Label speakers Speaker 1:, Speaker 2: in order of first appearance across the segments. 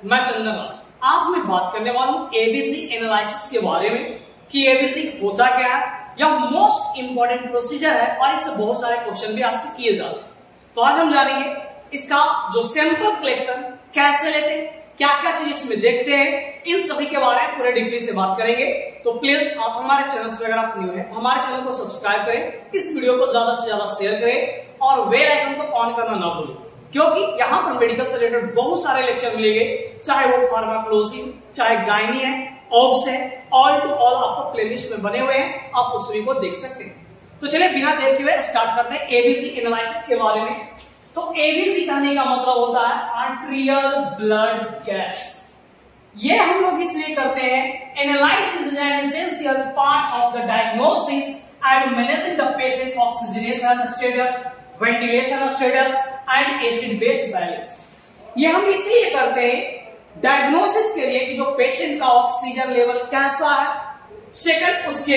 Speaker 1: मैं चंदन राज। आज मैं बात करने वाला हूं एबीसी एनालिसिस के बारे में कि एबीसी होता क्या है, यह मोस्ट इंपॉर्टेंट प्रोसीजर है और इससे बहुत सारे क्वेश्चन भी आज तक किए जाते हैं। तो आज हम जानेंगे इसका जो सैंपल कलेक्शन कैसे लेते हैं, क्या क्या चीज इसमें देखते हैं, इन सभी के बारे में पूरे डीपली से बात करेंगे। तो प्लीज आप हमारे चैनल पे अगर आप न्यू हैं तो हमारे चैनल को सब्सक्राइब करें, इस वीडियो को ज्यादा से ज्यादा शेयर करें और बेल आइकन को ऑन करना ना भूलें, क्योंकि यहाँ पर मेडिकल से रिलेटेड बहुत सारे लेक्चर मिलेंगे, चाहे वो फार्माकोलॉजी, चाहे गायनी है, ऑब्स है, ऑल टू ऑल आपको प्लेलिस्ट में बने हुए हैं, आप उस सभी को देख सकते हैं। तो चलिए बिना देर किए स्टार्ट करते हैं एबीसी एनालिसिस के बारे में। तो एबीसी कहने का मतलब होता है आर्टेरियल ब्लड गैस। ये हम लोग इसलिए करते हैं, analysis is an essential part of the diagnosis and managing the patient oxygenation status, ventilation status and acid base balance. ये हम इसलिए करते हैं डायग्नोसिस के लिए कि जो पेशेंट का ऑक्सीजन लेवल कैसा है, सेकंड उसके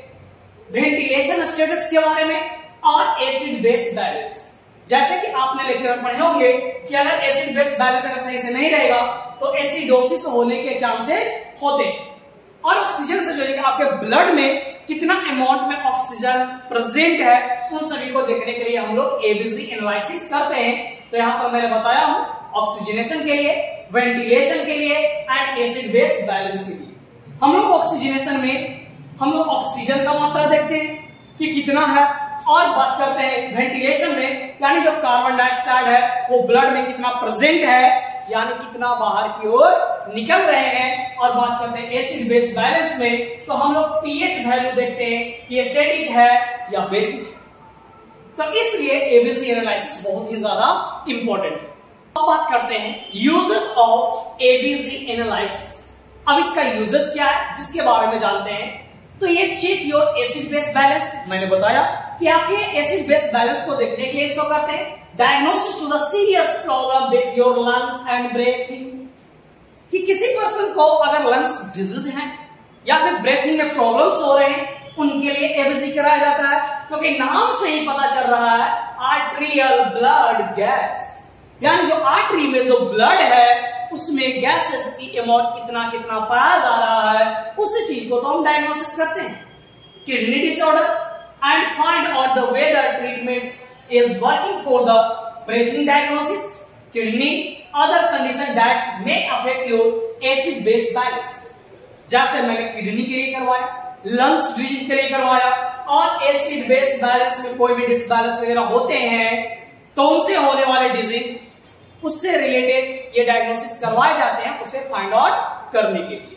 Speaker 1: वेंटिलेशन स्टेटस के बारे में और एसिड बेस बैलेंस। जैसे कि आपने लेक्चर में पढ़े होंगे कि अगर एसिड बेस बैलेंस अगर सही से नहीं रहेगा तो एसिडोसिस होने के चांसेस होते हैं। और ऑक्सीजन से जो है आपके ब्लड में कितना अमाउंट में ऑक्सीजन प्रेजेंट है, उन सभी को देखने के लिए हम लोग एबीसी एनालिसिस करते हैं। तो यहां पर मैंने बताया हूं ऑक्सीजनेशन के लिए, वेंटिलेशन के लिए एंड एसिड बेस बैलेंस के लिए। हम लोग ऑक्सीजनेशन में हम लोग ऑक्सीजन का मात्रा देखते हैं कि कितना है, और बात करते हैं वेंटिलेशन में, यानी जो कार्बन डाइऑक्साइड है वो ब्लड में कितना प्रेजेंट है, यानी कितना बाहर की ओर निकल रहे हैं। और बात करते हैं एसिड बेस बैलेंस में, तो हम लोग पीएच वैल्यू देखते हैं कि एसिडिक है या बेसिक है। तो इसलिए एबीसी एनालिसिस बहुत ही ज्यादा इंपॉर्टेंट है। अब बात करते हैं यूजेस ऑफ एबीसी एनालिसिस। अब इसका यूजेस क्या है जिसके बारे में जानते हैं। तो ये check your acid base balance, मैंने बताया कि आपके एसिड बेस बैलेंस को देखने के लिए इसको करते हैं। Diagnosis to the serious problem with your lungs and breathing, कि किसी पर्सन को अगर लंग्स डिजीज है या फिर ब्रीथिंग में प्रॉब्लम्स हो रहे हैं, उनके लिए एबीसी कराया जाता है, क्योंकि नाम से ही पता चल रहा है आर्टेरियल ब्लड गैस, यानी जो आर्टरी में जो ब्लड है उसमें गैसेस की अमाउंट कितना कितना पाया जा रहा है, उस चीज को तो हम डायग्नोसिस करते हैं। Kidney disorder and find out the whether treatment is working for the breathing diagnosis, kidney other condition that may affect your acid base balance. जैसे मैंने किडनी के लिए करवाया, लंग्स डिजीज के लिए करवाया, और एसिड बेस बैलेंस में कोई भी डिसबैलेंस वगैरह होते हैं तो उनसे होने वाले डिजीज, उससे रिलेटेड ये डायग्नोसिस करवाए जाते हैं, उसे फाइंड आउट करने के लिए।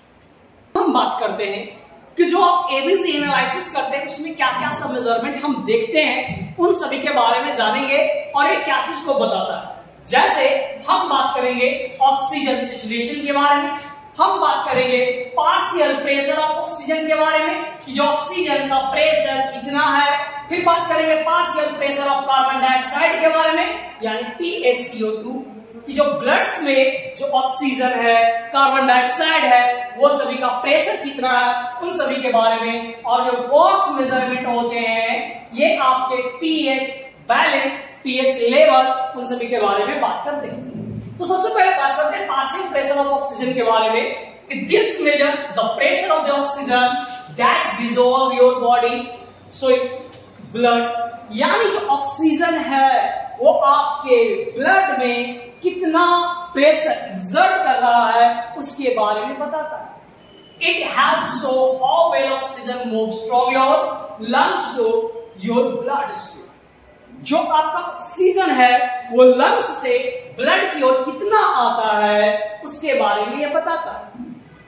Speaker 1: हम बात करते हैं कि जो आप एबीसी एनालिसिस करते हैं उसमें क्या क्या सब मेजरमेंट हम देखते हैं, उन सभी के बारे में जानेंगे और ये क्या चीज को बताता है। जैसे हम बात करेंगे ऑक्सीजन सैचुरेशन के बारे में, हम बात करेंगे पार्शियल प्रेशर ऑफ ऑक्सीजन के बारे में कि जो ऑक्सीजन का प्रेशर कितना है, फिर बात करेंगे partial pressure of carbon dioxide के बारे में, यानी PaCO2, कि जो ब्लड्स में जो ऑक्सीजन है, कार्बन डाइऑक्साइड है, वो सभी का प्रेशर कितना है, उन सभी के बारे में। और जो फोर्थ मेजरमेंट होते हैं ये आपके पीएच बैलेंस, पीएच लेवल, उन सभी के बारे में बात करते हैं। तो सबसे पहले बात करते हैं पार्शियल प्रेशर ऑफ ऑक्सीजन के बारे में। This measures the pressure of the oxygen that dissolve your body so blood, यानी जो ऑक्सीजन है वो आपके ब्लड में कितना प्रेशर एक्सर्ट कर रहा है उसके बारे में बताता है। It helps show how well oxygen moves from your lungs to your blood stream. जो आपका ऑक्सीजन है वो लंग्स से ब्लड की ओर कितना आता है उसके बारे में ये बताता है।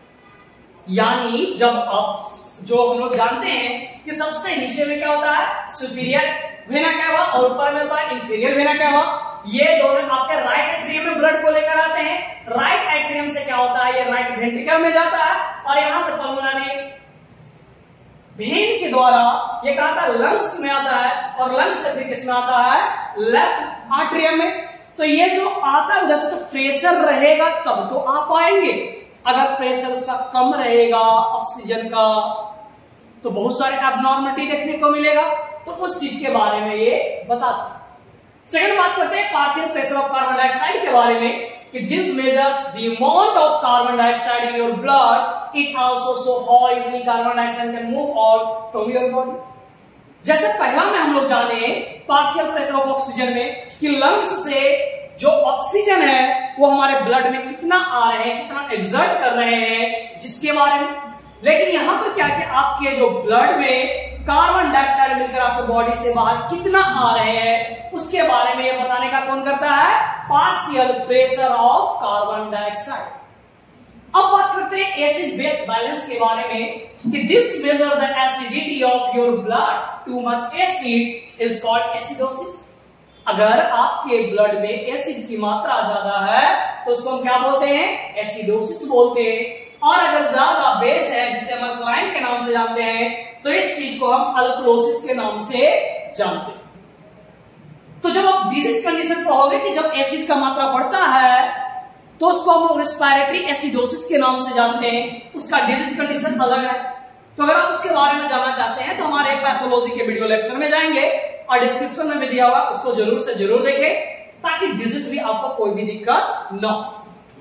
Speaker 1: यानी जब आप, जो हम लोग जानते हैं कि सबसे नीचे में क्या होता है, सुपीरियर वेना कैवा, और ऊपर में होता है इंफीरियर वेना कैवा। ये दोनों आपके राइट एट्रियम में ब्लड को लेकर आते हैं। राइट एट्रियम से क्या होता है, ये राइट वेंट्रिकल में जाता है और यहां से पल्मोनरी वेन के द्वारा ये कहा था लंग्स में आता है, और लंग्स से फिर किसमें आता है, लेफ्ट आर्टेरियम में। तो ये जो आता है उधर से, तो प्रेशर रहेगा तब तो आ पाएंगे। अगर प्रेशर उसका कम रहेगा ऑक्सीजन का तो बहुत सारे एबनॉर्मलिटी देखने को मिलेगा, तो उस चीज के बारे में ये बताता है। सेकंड बात करते हैं partial pressure of carbon dioxide के बारे में। कि this measures the amount of carbon dioxide in your blood, it also show how easily carbon dioxide can move out from your body. जैसे पहला में हम लोग जाने पार्शियल प्रेशर ऑफ ऑक्सीजन में कि लंग्स से जो ऑक्सीजन है वो हमारे ब्लड में कितना आ रहे हैं, कितना एक्सर्ट कर रहे हैं, जिसके बारे में। लेकिन यहां पर क्या कि आपके जो ब्लड में कार्बन डाइऑक्साइड मिलकर आपके बॉडी से बाहर कितना आ रहे हैं, उसके बारे में ये बताने का कौन करता है, partial pressure of carbon dioxide. अब बात करते हैं एसिड बेस बैलेंस के बारे में कि this measure the acidity of your blood, too much acid is called acidosis. अगर आपके ब्लड में एसिड की मात्रा ज्यादा है तो उसको हम क्या बोलते हैं, एसिडोसिस बोलते हैं। और अगर ज्यादा बेस है जिसे हम अल्कलाइन के नाम से जानते हैं तो इस चीज को हम अल्कलोसिस के नाम से जानते हैं। तो जब आप डिजीज कंडीशन पढ़ोगे कि जब एसिड का मात्रा बढ़ता है तो उसको हम लोग रेस्पिरेटरी एसिडोसिस के नाम से जानते हैं, उसका डिजीज कंडीशन अलग है। तो अगर आप उसके बारे में जानना चाहते हैं तो हमारे पैथोलॉजी के वीडियो लेक्चर में जाएंगे और डिस्क्रिप्शन में भी दिया हुआ, उसको जरूर से जरूर देखें ताकि डिजीज भी आपको कोई भी दिक्कत न हो।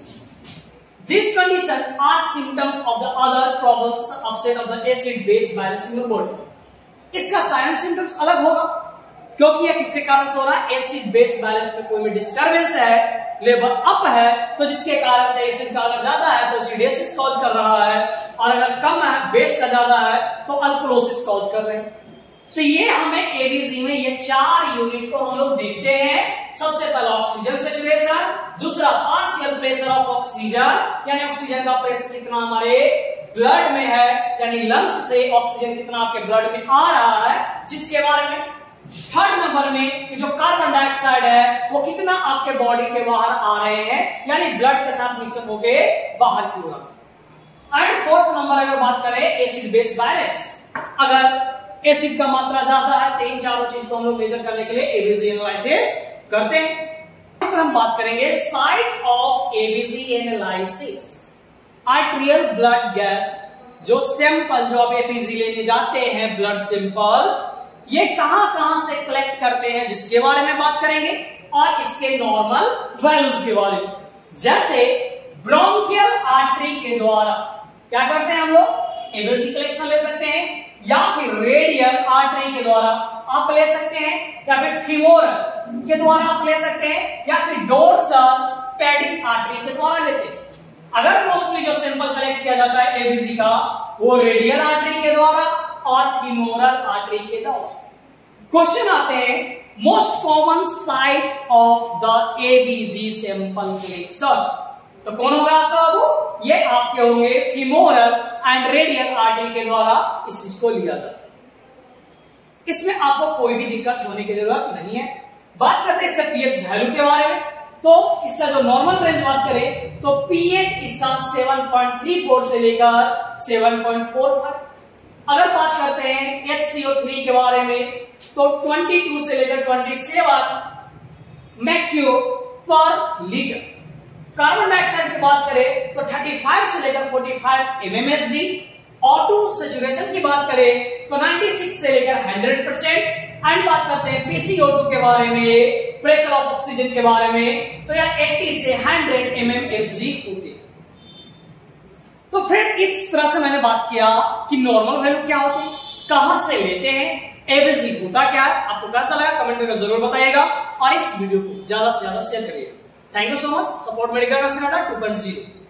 Speaker 1: These conditions are symptoms of the other problems upset of the acid-base balance in your body. इसका साइलेंट सिम्टम्स अलग होगा क्योंकि यह किसके कारण से हो रहा है, एसिड बेस बैलेंस में कोई भी डिस्टर्बेंस है, लेवल अप है, तो जिसके कारण से एसिड का अगर ज्यादा है तो एसिडोसिस कॉज कर रहा है, और अगर कम है, बेस का ज्यादा है तो अल्कलोसिस कॉज कर रहे हैं। तो ये हमें एबीसी में ये 4 यूनिट को हम लोग देखते हैं। सबसे पहला ऑक्सीजन सेचुरेशन, दूसरा पार्शियल प्रेशर ऑफ ऑक्सीजन, यानी ऑक्सीजन का प्रेशर कितना हमारे ब्लड में है, यानी लंग्स से ऑक्सीजन कितना आपके ब्लड में आ रहा है, जिसके बारे में। थर्ड नंबर में कि जो कार्बन डाइऑक्साइड है वो कितना आपके बॉडी के बाहर आ रहे हैं, यानी ब्लड के साथ मिक्सअप होके बाहर की ओर। एंड फोर्थ नंबर अगर बात करें एसिड बेस बैलेंस, अगर एसिड का मात्रा ज्यादा है तो इन चारों चीज को हम लोग मेजर करने के लिए एबीसी एनालिसिस करते हैं। हम बात करेंगे site of ABC analysis. Arterial blood gas जो सैंपल जो आप एबीसी लेने जाते हैं, ब्लड सैंपल, ये कहां से कलेक्ट करते हैं जिसके बारे में बात करेंगे, और इसके नॉर्मल वैल्यूज के बारे में। जैसे ब्रोंकियल आर्टरी के द्वारा क्या करते हैं हम लोग, एबीसी कलेक्शन ले सकते हैं, या फिर रेडियल आर्टरी के द्वारा आप ले सकते हैं, या फिर फीमोरल के द्वारा आप ले सकते हैं, या फिर डोर्सल पेडिस आर्टरी के द्वारा लेते हैं। अगर मोस्टली जो सैंपल कलेक्ट किया जाता है एबीसी का वो रेडियल आर्टरी के द्वारा और फीमोरल आर्टरी के द्वारा। क्वेश्चन आते हैं most common site of the ABC sample collection, तो कौन होगा आपका, वो ये आपके होंगे फीमोरल एंड रेडियल आर्टरी के द्वारा इस चीज को लिया जाता है। इसमें आपको कोई भी दिक्कत होने की जरूरत नहीं है। बात करते हैं इसका पीएच वैल्यू के बारे में, तो इसका जो नॉर्मल रेंज बात करें तो पीएच इसका 7.34 से लेकर 7.45। अगर बात करते हैं HCO3 के बारे में तो 22 से लेकर 27 मैक्यू पर लीटर। कार्बन डाइऑक्साइड की बात करें तो 35 से लेकर 45 mmHg। ऑटो सेचुरेशन की बात करें तो 96 से लेकर 100%। एंड बात करते हैं PCO2 के बारे में, प्रेशर ऑफ ऑक्सीजन के बारे में, तो यह 80 से 100 mmHg होते हैं। तो फ्रेंड इस तरह से मैंने बात किया कि नॉर्मल वैल्यू क्या होती है, कहां से लेते हैं, एबीसी होता क्या है। आपको कैसा लगा कमेंट करके जरूर बताइएगा और इस वीडियो को ज्यादा से ज्यादा शेयर करिएगा। Thank you so much. Support Medical Canada 2.0.